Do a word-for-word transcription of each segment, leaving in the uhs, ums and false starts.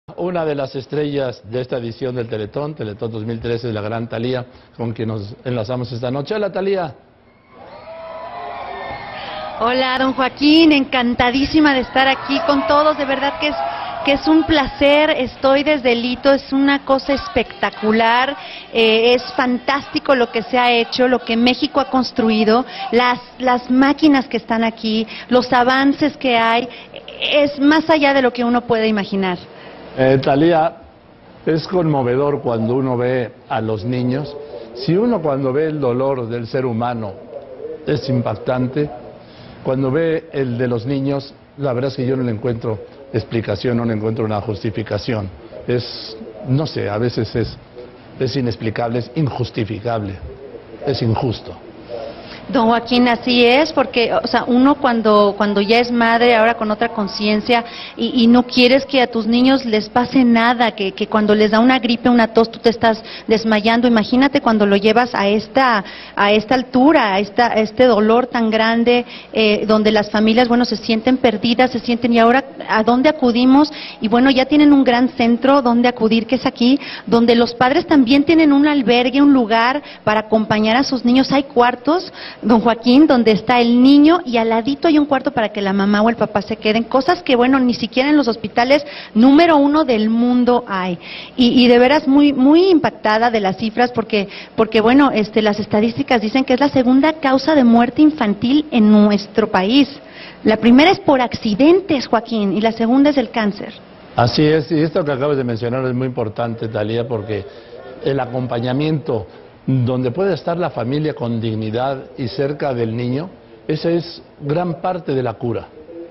Una de las estrellas de esta edición del Teletón, Teletón dos mil trece, es la gran Thalía, con quien nos enlazamos esta noche. Hola, Thalía. Hola, don Joaquín, encantadísima de estar aquí con todos, de verdad que es que es un placer. Estoy desde el hito, es una cosa espectacular, eh, es fantástico lo que se ha hecho, lo que México ha construido, las, las máquinas que están aquí, los avances que hay, es más allá de lo que uno puede imaginar. Eh, Thalía, es conmovedor cuando uno ve a los niños. Si uno cuando ve el dolor del ser humano es impactante, cuando ve el de los niños, la verdad es que yo no le encuentro explicación, no le encuentro una justificación. Es, no sé, a veces es, es inexplicable, es injustificable, es injusto. Don Joaquín, así es, porque, o sea, uno cuando cuando ya es madre, ahora con otra conciencia, y, y no quieres que a tus niños les pase nada, que, que cuando les da una gripe, una tos, tú te estás desmayando. Imagínate cuando lo llevas a esta a esta altura, a, esta, a este dolor tan grande, eh, donde las familias, bueno, se sienten perdidas, se sienten, y ahora, ¿a dónde acudimos? Y bueno, ya tienen un gran centro donde acudir, que es aquí, donde los padres también tienen un albergue, un lugar para acompañar a sus niños. Hay cuartos, don Joaquín, donde está el niño y al ladito hay un cuarto para que la mamá o el papá se queden, cosas que, bueno, ni siquiera en los hospitales número uno del mundo hay. Y, y de veras muy muy impactada de las cifras, porque, porque bueno, este, las estadísticas dicen que es la segunda causa de muerte infantil en nuestro país. La primera es por accidentes, Joaquín, y la segunda es el cáncer. Así es, y esto que acabas de mencionar es muy importante, Thalía, porque el acompañamiento donde puede estar la familia con dignidad y cerca del niño, esa es gran parte de la cura.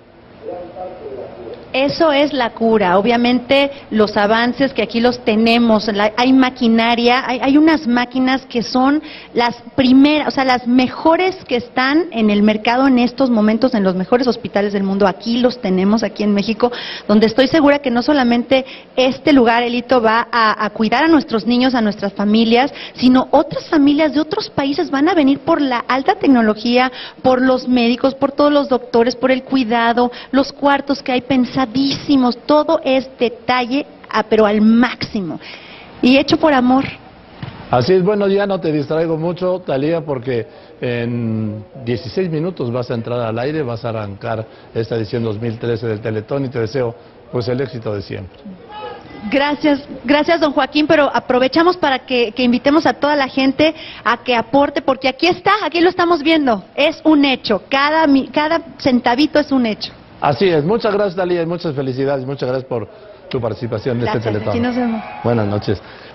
Eso es la cura. Obviamente los avances que aquí los tenemos, la, hay maquinaria, hay, hay unas máquinas que son las primeras, o sea, las mejores que están en el mercado en estos momentos, en los mejores hospitales del mundo. Aquí los tenemos, aquí en México, donde estoy segura que no solamente este lugar, el hito, va a, a cuidar a nuestros niños, a nuestras familias, sino otras familias de otros países van a venir por la alta tecnología, por los médicos, por todos los doctores, por el cuidado, los cuartos que hay pensados. Todo es detalle, pero al máximo, y hecho por amor. Así es. Bueno, ya no te distraigo mucho, Thalía, porque en dieciséis minutos vas a entrar al aire, vas a arrancar esta edición dos mil trece del Teletón, y te deseo pues el éxito de siempre. Gracias, gracias don Joaquín, pero aprovechamos para que, que invitemos a toda la gente a que aporte, porque aquí está, aquí lo estamos viendo, es un hecho, cada, cada centavito es un hecho. Así es. Muchas gracias, Thalía, y muchas felicidades, muchas gracias por tu participación en Gracias, este Teletón. aquí nos vemos. Buenas noches.